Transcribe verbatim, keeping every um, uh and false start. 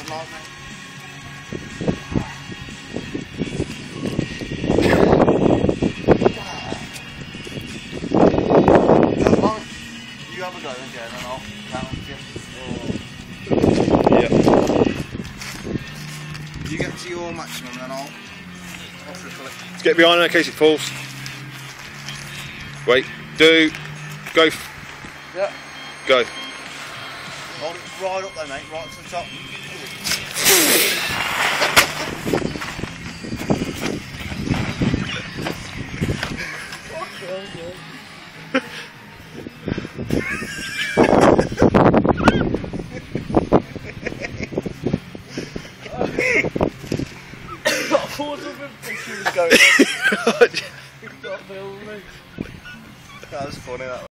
like me. You have a go then, Jen, and I'll count you. Yeah. You get to your maximum, then I'll, I'll triple it. Let's get behind in case it falls. Wait, do, go, Yeah. go. Hold it right up there, mate, right to the top. I thought something fishy was going on. That was funny, that was.